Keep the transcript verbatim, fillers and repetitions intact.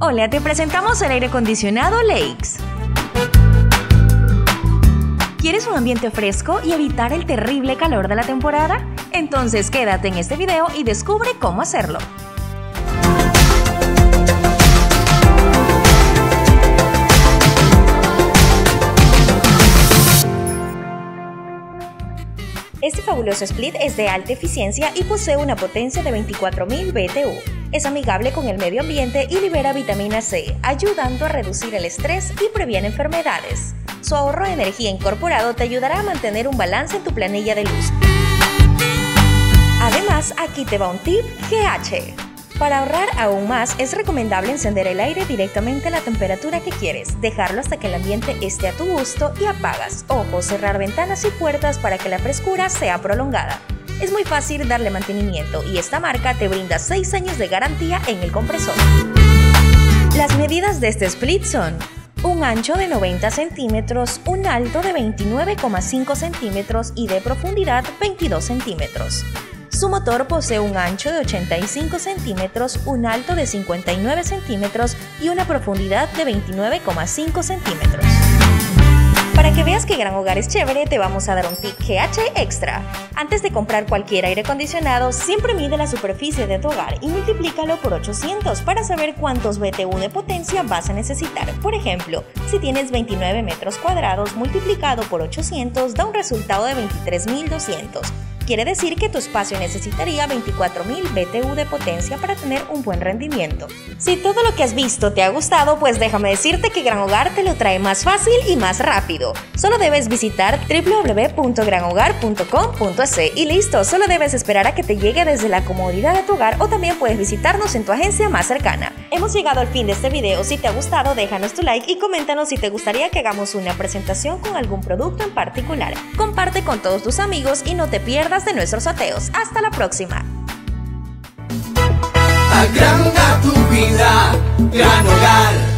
Hola, te presentamos el aire acondicionado Lakes. ¿Quieres un ambiente fresco y evitar el terrible calor de la temporada? Entonces quédate en este video y descubre cómo hacerlo. Este fabuloso split es de alta eficiencia y posee una potencia de veinticuatro mil B T U. Es amigable con el medio ambiente y libera vitamina C, ayudando a reducir el estrés y previene enfermedades. Su ahorro de energía incorporado te ayudará a mantener un balance en tu planilla de luz. Además, aquí te va un tip G H. Para ahorrar aún más, es recomendable encender el aire directamente a la temperatura que quieres, dejarlo hasta que el ambiente esté a tu gusto y apagas. Ojo, cerrar ventanas y puertas para que la frescura sea prolongada. Es muy fácil darle mantenimiento y esta marca te brinda seis años de garantía en el compresor. Las medidas de este split son un ancho de noventa centímetros, un alto de veintinueve coma cinco centímetros y de profundidad veintidós centímetros. Su motor posee un ancho de ochenta y cinco centímetros, un alto de cincuenta y nueve centímetros y una profundidad de veintinueve coma cinco centímetros. Para que veas que Gran Hogar es chévere, te vamos a dar un tip G H extra. Antes de comprar cualquier aire acondicionado, siempre mide la superficie de tu hogar y multiplícalo por ochocientos para saber cuántos B T U de potencia vas a necesitar. Por ejemplo, si tienes veintinueve metros cuadrados, multiplicado por ochocientos da un resultado de veintitrés mil doscientos. Quiere decir que tu espacio necesitaría veinticuatro mil B T U de potencia para tener un buen rendimiento. Si todo lo que has visto te ha gustado, pues déjame decirte que Gran Hogar te lo trae más fácil y más rápido. Solo debes visitar w w w punto gran hogar punto com punto e s y listo, solo debes esperar a que te llegue desde la comodidad de tu hogar o también puedes visitarnos en tu agencia más cercana. Hemos llegado al fin de este video. Si te ha gustado, déjanos tu like y coméntanos si te gustaría que hagamos una presentación con algún producto en particular. Comparte con todos tus amigos y no te pierdas de nuestros sorteos. Hasta la próxima. Agranda tu vida, Gran Hogar.